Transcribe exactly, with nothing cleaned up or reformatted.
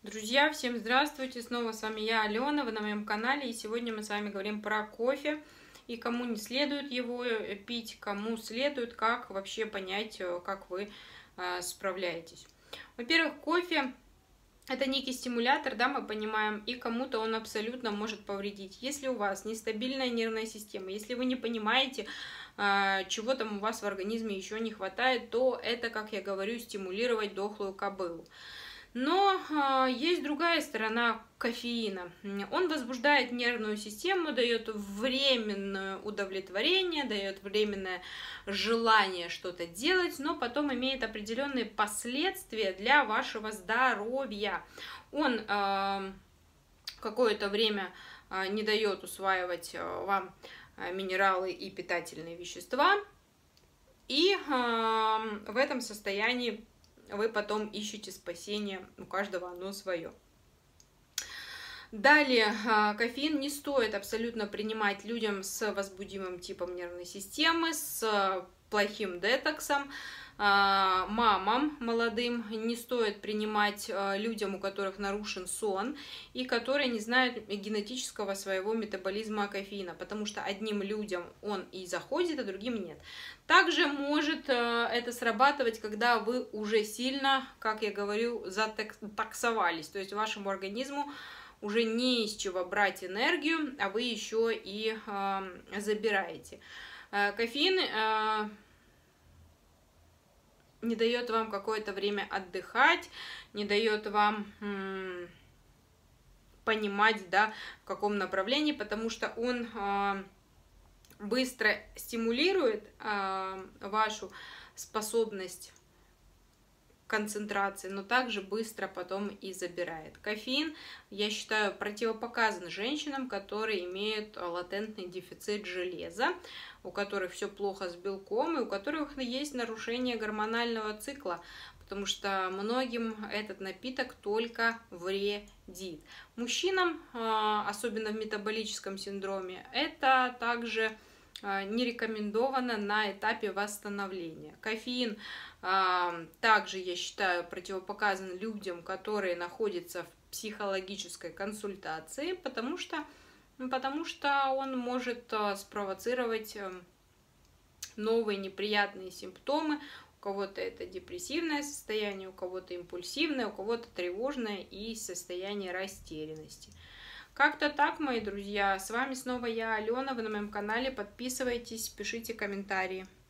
Друзья, всем здравствуйте! Снова с вами я, Алена, вы на моем канале, и сегодня мы с вами говорим про кофе, и кому не следует его пить, кому следует, как вообще понять, как вы справляетесь. Во-первых, кофе — это некий стимулятор, да, мы понимаем, и кому-то он абсолютно может повредить. Если у вас нестабильная нервная система, если вы не понимаете, чего там у вас в организме еще не хватает, то это, как я говорю, стимулировать дохлую кобылу. Но э, есть другая сторона кофеина. Он возбуждает нервную систему, дает временное удовлетворение, дает временное желание что-то делать, но потом имеет определенные последствия для вашего здоровья. Он э, какое-то время э, не дает усваивать э, вам э, минералы и питательные вещества, и э, в этом состоянии вы потом ищете спасение, у каждого оно свое. Далее, кофеин не стоит абсолютно принимать людям с возбудимым типом нервной системы, с плохим детоксом, мамам молодым не стоит принимать людям, у которых нарушен сон и которые не знают генетического своего метаболизма кофеина, потому что одним людям он и заходит, а другим нет. Также может это срабатывать, когда вы уже сильно, как я говорю, затоксовались, то есть вашему организму уже не из чего брать энергию, а вы еще и забираете. Кофеин не дает вам какое-то время отдыхать, не дает вам м, понимать, да, в каком направлении, потому что он э, быстро стимулирует э, вашу способность концентрации, но также быстро потом и забирает. Кофеин, я считаю, противопоказан женщинам, которые имеют латентный дефицит железа, у которых все плохо с белком и у которых есть нарушение гормонального цикла, потому что многим этот напиток только вредит. Мужчинам, особенно в метаболическом синдроме, это также не рекомендовано на этапе восстановления. Кофеин а, также, я считаю, противопоказан людям, которые находятся в психологической консультации, потому что, потому что он может а, спровоцировать а, новые неприятные симптомы. У кого-то это депрессивное состояние, у кого-то импульсивное, у кого-то тревожное и состояние растерянности. Как-то так, мои друзья. С вами снова я, Алена. Вы на моем канале. Подписывайтесь, пишите комментарии.